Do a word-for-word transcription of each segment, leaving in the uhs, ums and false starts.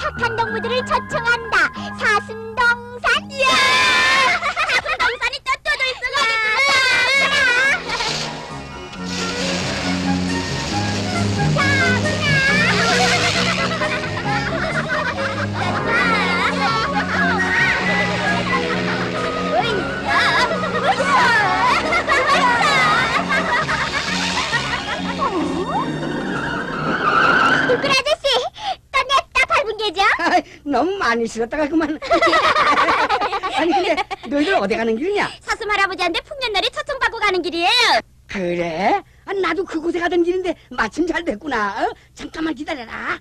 착한 동무들을 초청한다. 사슴동산. 이야! 사슴동산이 또 떠져 있어. 불끈 아저씨, 또 냈다 밟은 게죠? 너무 많이 실었다가 그만. 아니 근데 너희들 어디 가는 길이냐? 사슴 할아버지한테 풍년날에 초청받고 가는 길이에요. 그래? 아, 나도 그곳에 가던 길인데 마침 잘 됐구나. 어? 잠깐만 기다려라.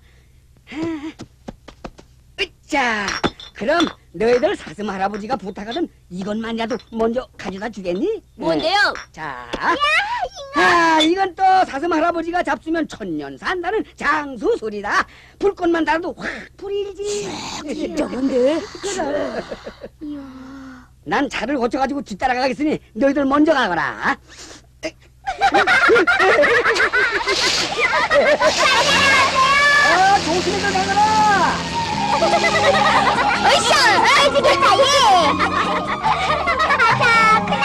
으짜. 그럼 너희들 사슴 할아버지가 부탁하던 이것만이라도 먼저 가져다 주겠니? 뭔데요? 자, 아, 이건 또 사슴 할아버지가 잡수면 천년 산다는 장수 소리다. 불꽃만 달아도 확 불이 일지. 저건데. 그래. 난 차를 고쳐가지고 뒤따라가겠으니 너희들 먼저 가거라. 어, 조심해서 가거라. 으쌰! 아이, 지겠다, 예! 아자, 크나!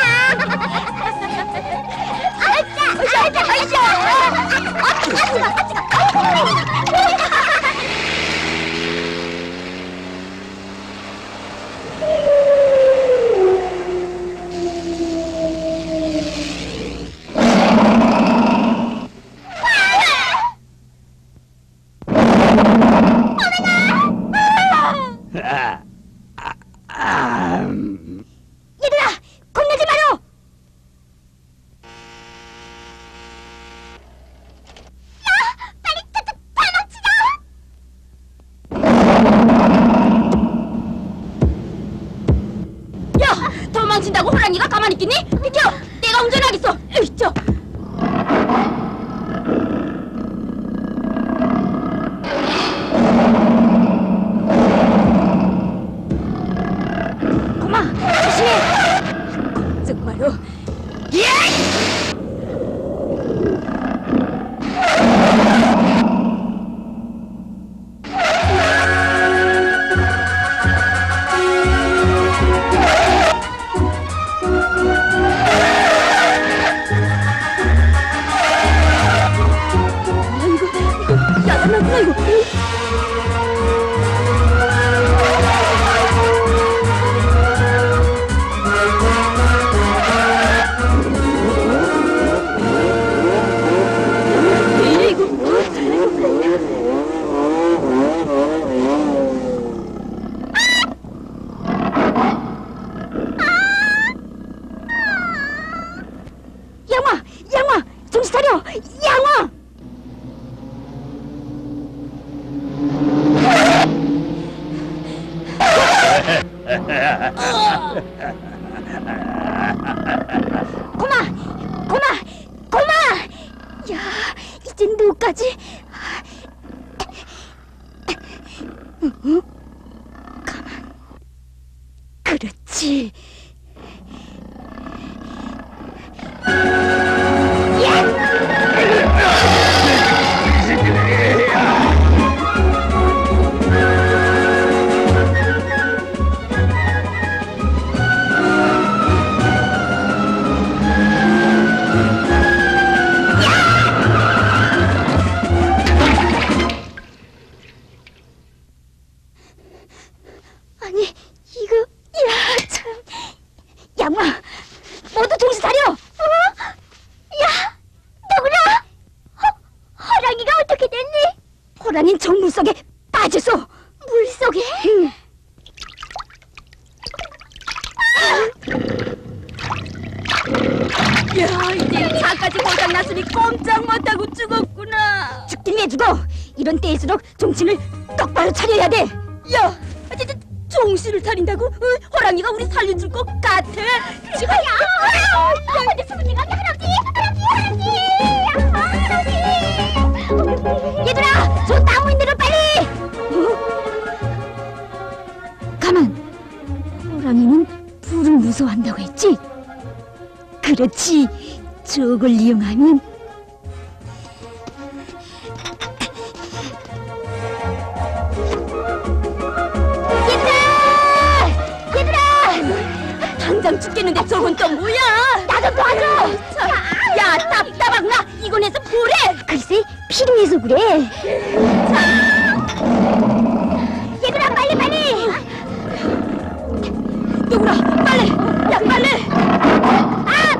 아자, 아자, 아자! 아, 아, 아, 음. 얘들아! 겁내지 마라! 야! 빨리 다, 다, 도망치자! 야! 도망친다고 호랑이가 가만히 있겠니? 비켜! 내가 운전하겠어! 으이저! 정말로. 예! 이거 이거 야단났구나 이거. 양화! 양화! 정신 차려! 양화! 고마! 고마! 고마! 야, 이젠 너까지? 응? 가만. 그렇지. 아니, 이거, 야, 참. 양마, 모두 정신 차려! 어? 야, 누구라? 호, 호랑이가 어떻게 됐니? 호랑이는 저 물속에 빠졌어. 물속에? 응. 야, 이제 차까지 고장났으니 꼼짝 못하고 죽었구나. 죽긴 왜 죽어? 이런 때일수록 정신을 똑바로 차려야 돼. 야, 진짜 정신을 차린다고? 어, 호랑이가 우리 살려줄 것 같아. 지금이야. 어디 숨은 얘가 할아버지, 할아버지, 할아버지, 할아버지. 얘들아, 저 나무 있는 대로 빨리. 어? 가만. 호랑이는 불을 무서워한다고 했지? 그렇지. 저걸 이용하면 그냥 죽겠는데 저건 또 뭐야? 나도 도와줘. 야, 답답하구나. 이거 내서 뭐래? 글쎄, 피를 내서 그래. 얘들아, 빨리 빨리. 누구라, 빨리. 야, 빨리. 아!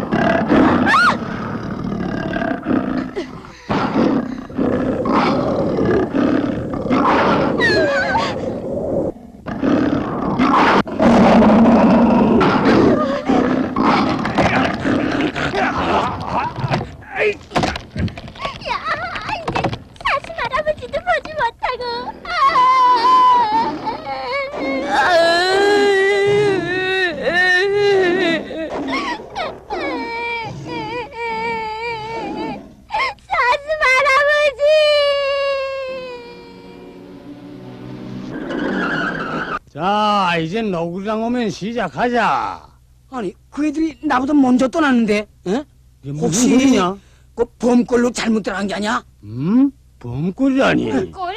사슴 할아버지도 보지 못하고. 사슴 할아버지. 자, 이제 너구리랑 오면 시작하자. 아니 그 애들이 나보다 먼저 떠났는데 에? 이게 무슨 혹시 소리냐? 그 범꼴로 잘못 들어간 게 아니야? 음? 범꿀이라니. 꼴?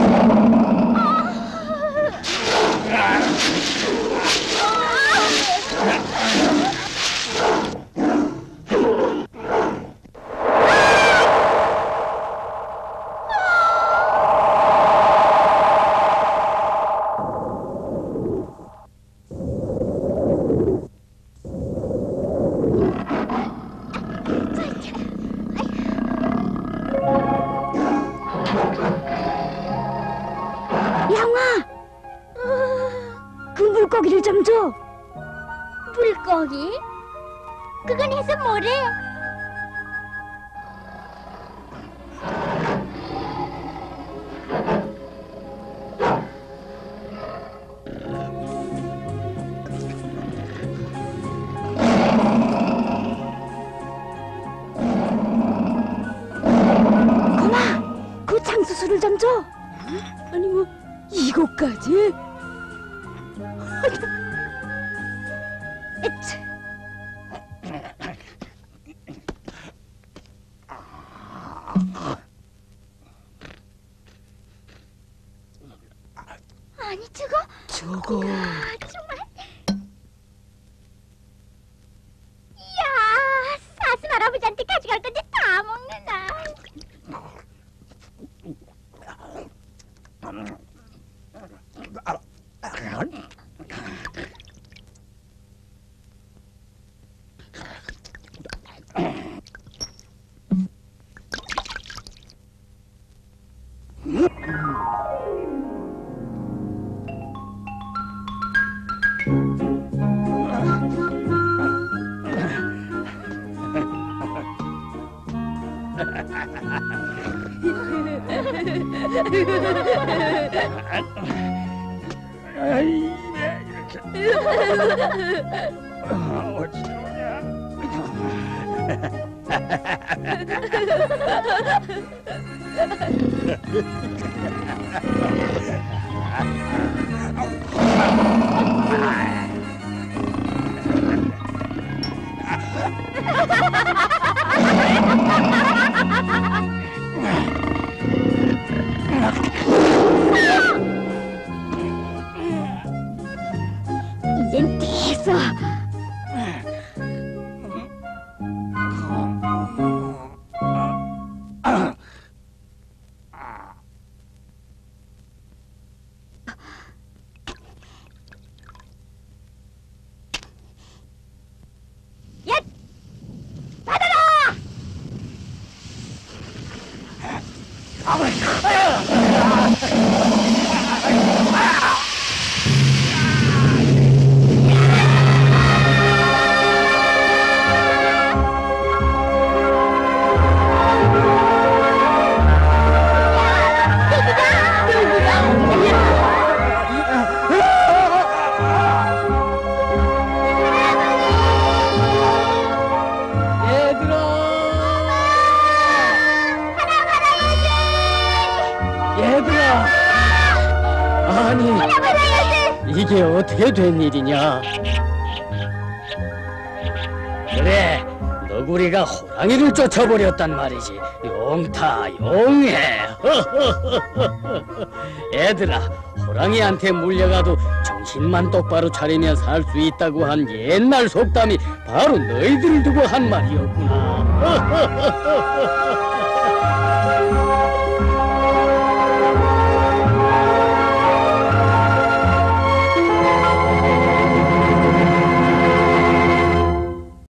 양아, 그 물고기를 좀 줘. 물고기? 그건 해서 뭐래? 고마, 그 장수수를 좀 줘. 아니 뭐 이거까지? 에치. 아니 저거 저거 아, 정말 이야 사슴 할아버지한테 가져갈 건데 다 먹는다. 아이, 이렇게. 어찌하냐? 이젠 됐어. 야, 받아라! 얘들아! 아니, 이게 어떻게 된 일이냐? 그래, 너구리가 호랑이를 쫓아버렸단 말이지. 용타, 용해. 얘들아, 호랑이한테 물려가도 정신 정신만 똑바로 차리면 살 수 있다고 한 옛날 속담이 바로 너희들을 두고 한 말이었구나.